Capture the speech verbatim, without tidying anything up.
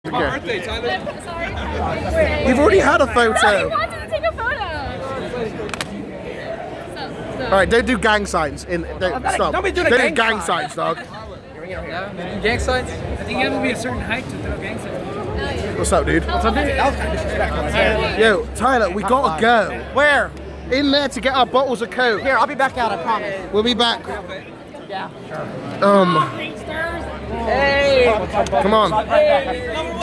Okay. Happy birthday, Tyler. Sorry. You've already had a photo. I wanted to take a photo. So, so. All right, don't do gang signs. In don't, stop. Don't be doing a don't gang do gang sign. signs, dog. Yeah, gang signs? I think you have to be a certain height to throw gang signs. Oh, yeah. What's up, dude? What's up, dude? That was kind of disrespectful. Yo, Tyler, we gotta go. Where? In there to get our bottles of Coke. Here, I'll be back out, I promise. We'll be back. Yeah. Um. Hey! Come on.